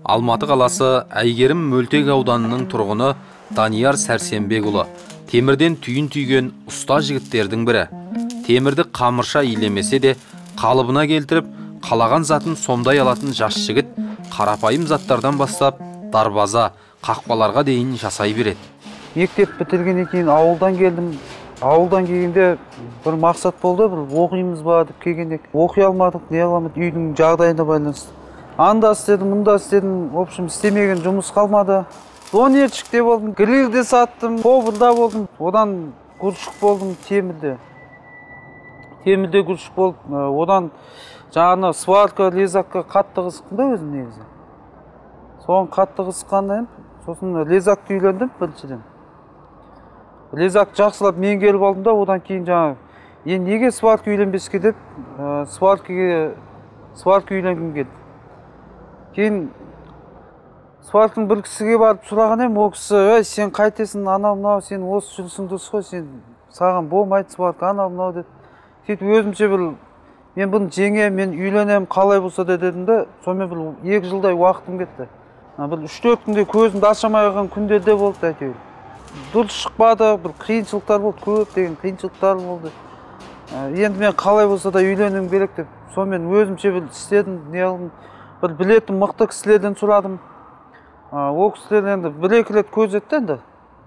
Алматы қаласы Әйгерім Мөлтек ауданының тұрғыны Данияр Сәрсенбекұлы темірден түйін түйген ұста жігіттердің бірі. Темірді қамырша илемесе де қалыбына келтіріп, қалаған затын сомдай алатын жас жігіт қарапайым заттардан бастап дарбаза, қақпаларға дейін жасай береді. Мектеп бітіргеннен кейін ауылдан келдім. Ауылдан келгенде бір мақсат болды, бір оқимыз ба деп келгенде оқи алмадық, не аламыз, үйдің жағдайына байланысты. Анда істедім, мұнда істедім, в общем, істемеген жұмыс қалмады. Донерчикте болдым, грилде саттым, поварда болдым, одан грузчик болдым темірде. Темірде грузчик болдым, одан жаңағы сварка, лезакқа қатты қызықтым да өзім негізі. Соған қатты қызыққаннан, сосын лезакты үйлендім біріншіден. Лезак жақсылап меңгеріп алдым да, одан кейін жаңағы енді неге сварка үйленбеске деп сварка үйленгім келді. Кейін сварканың бір кісіге барып сұраған едім, ол кісі, "Ей, сен қайтесің, анау мынау, сен осы жүрісің дұрыс қой, сен саған болмайды сварка, анау мынау" деп. Сөйтіп өзімше бір мен бұны жеңем, мен үйленем, қалай болса да дедім де, сонымен бір 2 жылдай уақытым кетті. Бір 3-4 күнде көзімді ашамай қалған күндер де болды әйтеуір. Дұрыс шықпады, бір қиыншылықтар болды, көптеген қиыншылықтар болды. Енді мен қалай болса да үйленуім керек деп, сонымен өзімше бір істедім, не қылдым. Бір білетін мықты кісілерден сұрадым. Ол кісілер енді 1-2 рет көрсетті енді.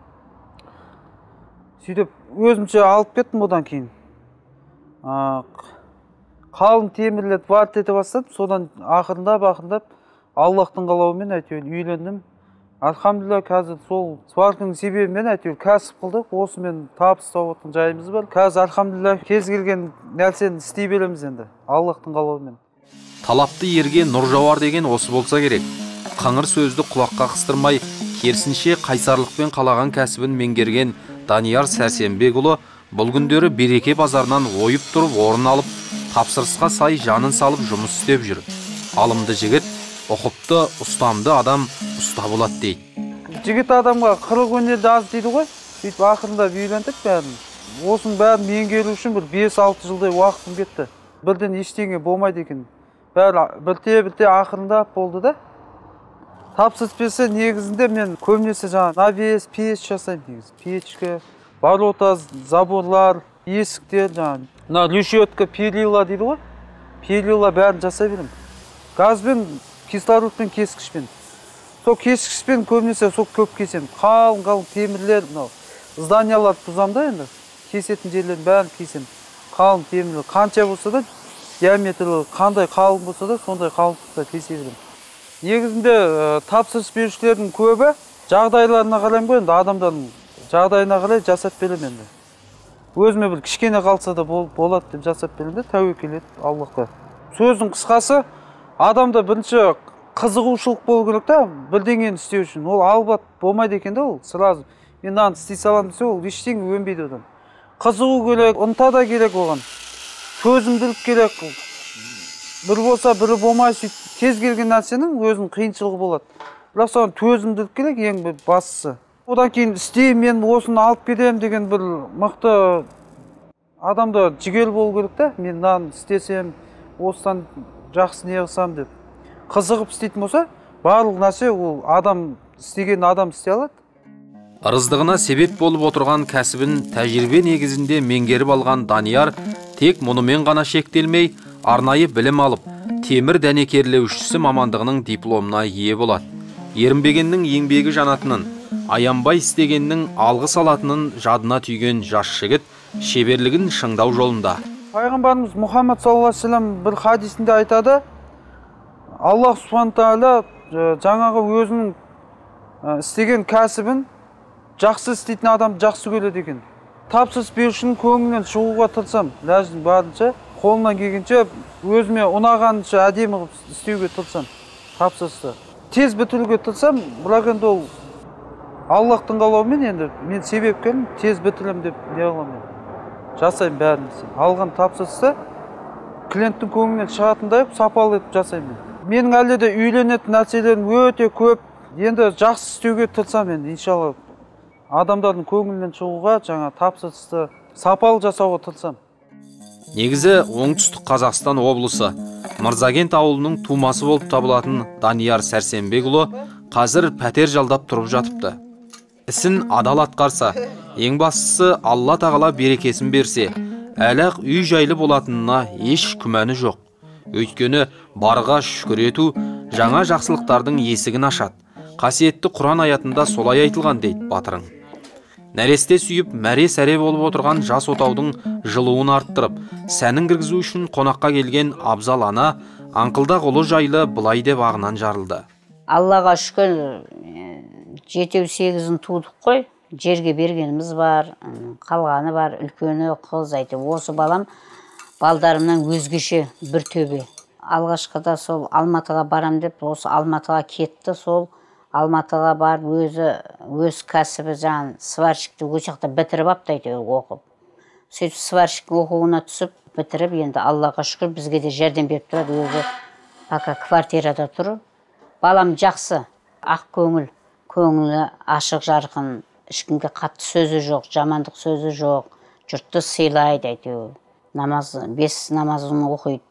Сөйтіп өзімше алып кеттім одан кейін. Қалың темірлерді варт ете бастадым, содан ақырындап Аллахтың қалауымен әйтеуір үйлендім. Альхамдулилля, қазір сол сварканың себебімен әйтеуір кәсіп қылдық, осымен табыс тауып отырған жайымыз бар. Қазір альхамдулилля кез келген нәрсені істей береміз енді, Аллахтың қалауымен. Талапты ерге нұр жауар деген осы болса керек. Қыңыр сөзді құлаққа қыстырмай, керісінше қайсарлықпен қалаған кәсібін меңгерген Данияр Сәрсенбекұлы бұл күндері береке базарынан ойып тұрып орын алып, тапсырысқа сай жанын салып жұмыс істеп жүр. Алымды жігіт, ұқыпты, ұстамды адам ұста болады дейді. Жігіт адамға 40 өнерді аз дейді ғой. Сөйтіп ақырында үйлендік бәрін. Осының бәрін меңгеру үшін бір 5-6 жылдай уақытым кетті. Бірден ештеңе болмайды екен. Бәрі бірте ақырында болды да. Тапсырыс берсе негізінде мен көбінесе жаңа навес, пеш жасаймын негізі. Печка, ворота, заборлар, есіктер, жаңа решетка, перила дейді ғой. Перила бәрін жасай беремін. Газбен, кислородпен, кескішпен. Сол кескішпен көбінесе сол көп кесемін. Қалың темірлер, зданиялар бұзам да енді. Кесетін жерлерін бәрін кесемін. Қалың темірлер, қанша болса да, диаметрлі қандай қалың болса да, сондай қалыңдықта кесе беремін. Негізінде тапсырыс берушілердің көбі жағдайларына қараймын ғой, енді адамдардың жағдайына қарай жасап беремін енді. Өзіме бір кішкене қалса да болады деп жасап беремін де, тәуекел етіп Аллахқа. Сөздің қысқасы, адамда бірінші қызығушылық болу керек та, бірдеңені істеу үшін. Ол албат болмайды екен де, ол сразу. Мен мынаны істей саламын десе, ол ештеңе өнбейді одан. Қызығу керек, ынта да керек оған. Төзімділік керек. Бір болса, бірі болмай, кез келген нәрсенің өзінің қиыншылығы болады. Бірақ соған төзімділік керек, ең бір бастысы. Одан кейін істеймін, мен осыны алып кетемін деген бір мықты адамда жігер болу керек та. Мен мынаны істесем, осыдан жақсы не қылсам деп. Қызығып істейтін болса, барлық нәрсе ол адам істеген адам істей алады. Ырыздығына себеп болып отырған кәсібін тәжірибе негізінде меңгеріп алған Данияр тек мұнымен ғана шектелмей, арнайы білім алып, темір дәнекерлеушісі мамандығының дипломына ие болады. Ерінбегеннің еңбегі жанатынын, аянбай істегеннің алғыс алатынын жадына түйген жас жігіт шеберлігін шыңдау жолында. Пайғамбарымыз Мұхаммад саллаллаху алейхи ва саллям бір хадисінде айтады, Аллах субхану тағала жаңағы өзінің істеген кәсібін жақсы істейтін адам жақсы көреді екен. Тапсырыс берушінің көңілінен шығуға тырысам, ләжім барынша, қолымнан келгенше өзіме ұнағанынша әдемі қылып істеуге тырысам, тапсырысты. Тез бітіруге тырысам, бірақ енді ол Аллахтың қалауымен енді мен себепкерім, тез бітірем деп не қыламын. Жасаймын бәрін. Алған тапсырысты клиенттің көңілінен шығатындай сапалы етіп жасаймын. Менің әлде де үйленетін нәрселерім өте көп. Енді жақсы істеуге тырысам енді, иншалла. Адамдардың көңілінен шығуға, жаңа тапсырысты сапалы жасауға тырысам. Негізі оңтүстік Қазақстан облысы Мырзакент ауылының тумасы болып табылатын Данияр Сәрсенбекұлы қазір пәтер жалдап тұрып жатыпты. Ісін адал атқарса, ең бастысы Алла тағала берекесін берсе, әлі үй жайлы болатынына еш күмәні жоқ. Өйткені барға шүкір ету жаңа жақсылықтардың есігін ашады. Қасиетті Құран аятында солай айтылған дейді батырың. Нәресте сүйіп, мәре сәре болып отырған жас отаудың жылуын арттырып, сәнін кіргізу үшін қонаққа келген абзал ана аңқылдақ ұлы жайлы былай деп ағынан жарылды. Аллаға шүкір, 7-8-ін тудық қой, жерге бергеніміз бар, қалғаны бар, үлкені қыз айтып, осы балам балдарымнан өзгеше бір төбе. Алғашқыда сол Алматыға барам деп, осы Алматыға кетті, сол Алматыға бар өз кәсібі жаң сварщикті өшақта бітіріп аптайды оқып. Сөйтіп сварщик оқуына түсіп, бітіріп, енді Аллаға шүкір бізге де жәрдем беріп тұрады, өзі пока квартирада тұр. Балам жақсы, ақ көңіл, көңілі ашық жарқын, ешкімге қатты сөзі жоқ, жамандық сөзі жоқ, жұртты сыйлайды әйтеуір. Бес намазын оқиды,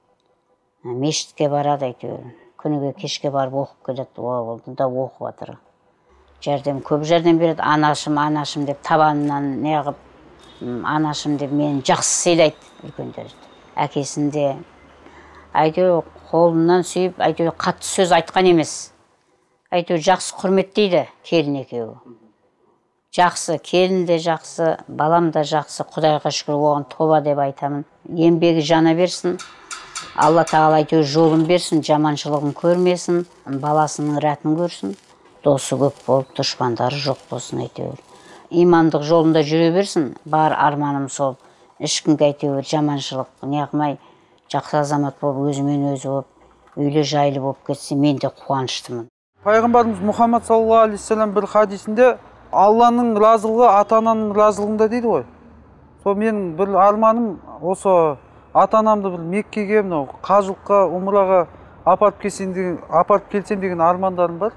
мешітке барады әйтеуір. Күніге кешке барып оқып келеді, ол да оқып жатыр. Көп жәрдем береді, анашым деп табанынан неғып, анашым деп мені жақсы сыйлайды үлкендер. Әкесінде әйтеуір қолынан сүйіп, әйтеуір қатты сөз айтқан емес. Әйтеуір жақсы құрметтейді келін екеуі. Жақсы, келін де жақсы, балам да жақсы, Құдайға шүкір оған тоба деп айтамын. Еңбегі жана берсін. Алла тағала әйтеуір жолын берсін, жаманшылығын көрмесін, баласының рәтін көрсін. Досы көп болып, дұшпандары жоқ болсын әйтеуір. Имандық жолында жүре берсін, бар арманым сол. Ешкімге әйтеуір жаманшылық неғымай, жақсы азамат болып, өзімен өзі болып, үйлі жайлы болып кетсе, мен де қуаныштымын. Пайғамбарымыз Мұхаммад саллаллаху алейхи вассалам бір хадисінде Алланың разылығы ата-ананың разылығында дейді ғой. Сол менің бір арманым осы ата-анамды бір Меккеге, қажылыққа, умраға апарып келсем деген армандарым бар.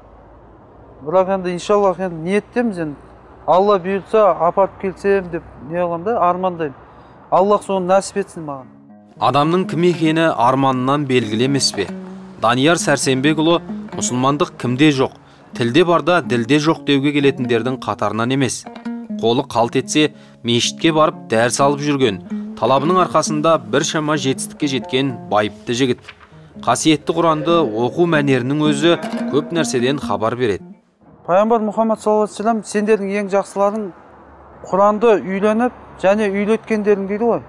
Бірақ енді иншаллах ниеттеміз енді. Алла бұйыртса апарып келсем деп не қыламын да, армандаймын. Аллах соны нәсіп етсін маған. Адамның кім екені арманынан белгілі емес пе? Данияр Сәрсенбекұлы мұсылмандық кімде жоқ, тілде барда ділде жоқ деуге келетіндердің қатарынан емес. Қолы қалт етсе, мешітке барып дәріс алып жүрген, талабының арқасында бір шама жетістікке жеткен байыпты жігіт. Қасиетті Құранды оқу мәнерінің өзі көп нәрседен хабар береді. Пайғамбар Мұхаммад саллаллаху алейхи вассалам сендердің ең жақсыларың Құранды үйленіп және үйлеткендерің дейді ғой.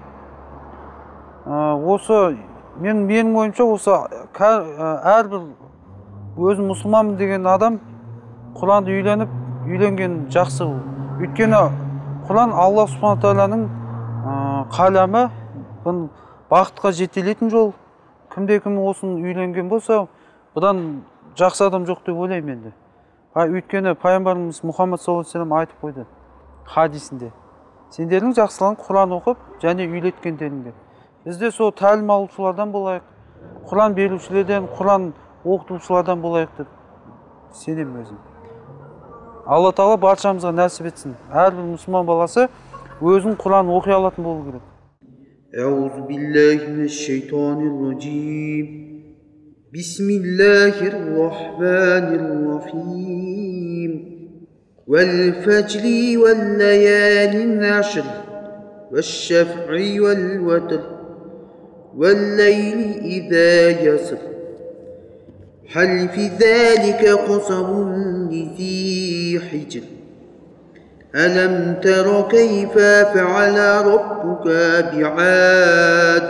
Осы менің ойымша осы әрбір өзім мұсылманмын деген адам Құранды үйленген жақсы. Өйткені Құран Алла субхана тағаланың қаламы, бақытқа жетелейтін жол. Кімде-кім осын үйленген болса, бұдан жақсы адам жоқ деп ойлаймын енді. Өйткені пайғамбарымыз Мұхаммад саллаллаху алейхи вассалам айтып қойды хадисінде. Сендердің жақсыларың Құран оқып және үйлеткендеріңдер. Бізде сол тәлім алушылардан болайық, Құран берушілерден, Құран оқытушылардан болайық деп сенемін өзім. Алла тағала баршамызға нәсіп етсін. Әрбір мұсылман баласы өзін Құран оқи алатын болу керек. Әузу биллахи минаш шайтанир раджим. Бисмиллахир рахманир рахим. Вал фаджри вал лаялин ашр. Ваш-шаф'i вал ватр. Вал лайли иза яср. هل في ذلك قسم لذي حجر ألم تر كيف فعل ربك بعاد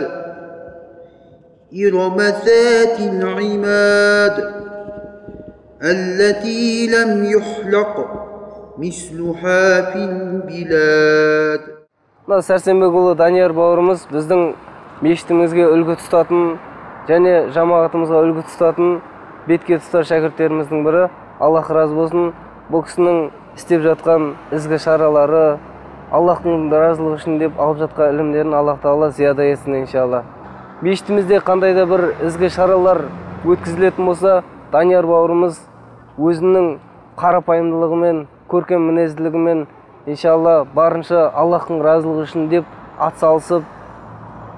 إرم ذات العماد التي لم يخلق مثلها في البلاد. Сәрсенбекұлы Данияр бауырымыз біздің мешітімізге үлгі тұтатын және жамағатымызға үлгі тұтатын бетке тұстар шәкірттеріміздің бірі. Аллах разы болсын. Бұл кісінің істеп жатқан ізгі шаралары, Аллахтың разылығы үшін деп алып жатқан ілімдерін Аллах тағала зияда етсін иншалла. Мешітімізде қандай да бір ізгі шаралар өткізілетін болса, Данияр бауырымыз өзінің қарапайымдылығымен, көркем мінезділігімен иншалла барынша Аллахтың разылығы үшін деп ат салысып,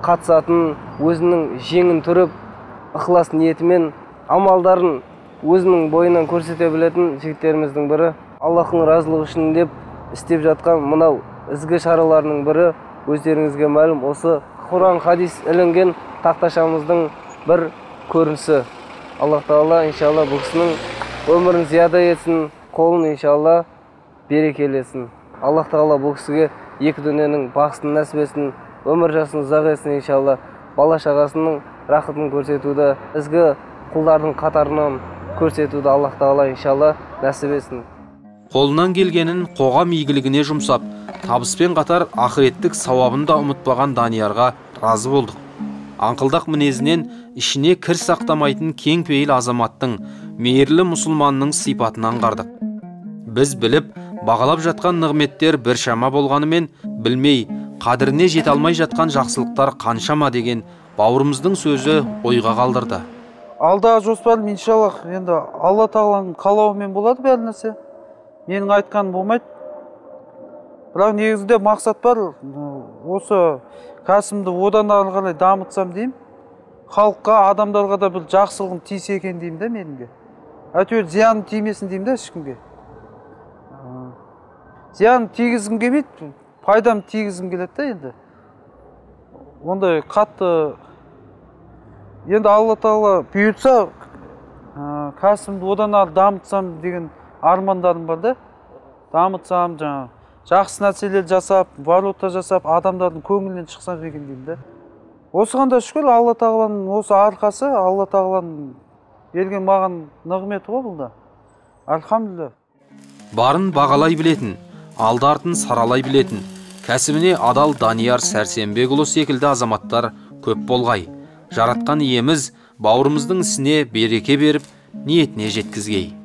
қатысатын, өзінің жеңін түріп, ықылас ниетімен амалдарын өзінің бойынан көрсете білетін жігіттеріміздің бірі. Аллахтың разылығы үшін деп істеп жатқан мынау ізгі шараларының бірі өздеріңізге мәлім осы Құран хадис ілінген тақташамыздың бір көрінісі. Аллах Тағала иншалла бұл кісінің өмірін зияда етсін, қолын иншалла берекелесін. Аллах Тағала бұл кісіге екі дүниенің бақытын нәсіп етсін, өмір жасын ұзақ етсін иншалла. Бала шағасының рахатын көрсетуді, ізгі құлдардың қатарынан көрсетуді Аллах Тағала иншалла нәсіп етсін. Қолынан келгенін қоғам игілігіне жұмсап, табыспен қатар ақыреттік сауабын да ұмытпаған Даниярға разы болдық. Аңқылдақ мінезінен ішіне кір сақтамайтын кең пейіл азаматтың, мейірлі мұсылманның сипатын аңғардық. Біз біліп, бағалап жатқан нығметтер біршама болғанымен, білмей, қадіріне жете алмай жатқан жақсылықтар қаншама деген бауырымыздың сөзі ойға қалдырды. Алдағы жоспарым иншаллах енді Алла Тағаланың қалауымен болады бәр нәрсе. Менің айтқаным болмайды. Бірақ негізінде мақсат бар, осы кәсімді одан ары қарай дамытсам деймін. Халыққа, адамдарға да бір жақсылығым тисе екен деймін де меніңге. Әйтеуір зиян тимесін деймін де ешкімге. Зиян тигізгім келмейді, пайдам тигізгім келеді де енді. Ондай қатты енді Алла Тағала бұйыртса, кәсімді одан ары дамытсам деген армандарым бар да. Дамытсам, жақсы нәрселер жасап, валюта жасап, адамдардың көңілінен шықсам деген деймін да. Осыған да шүкір, Алла Тағаланың осы арқасы, Алла Тағаланың берген маған нығметі ғой бұл да. Альхамдулилlah. Барын бағалай білетін, алды артын саралай білетін, кәсібіне адал Данияр Сәрсенбекұлы секілді азаматтар көп болғай. Жаратқан иеміз бауырымыздың ісіне береке беріп, ниетіне жеткізгей.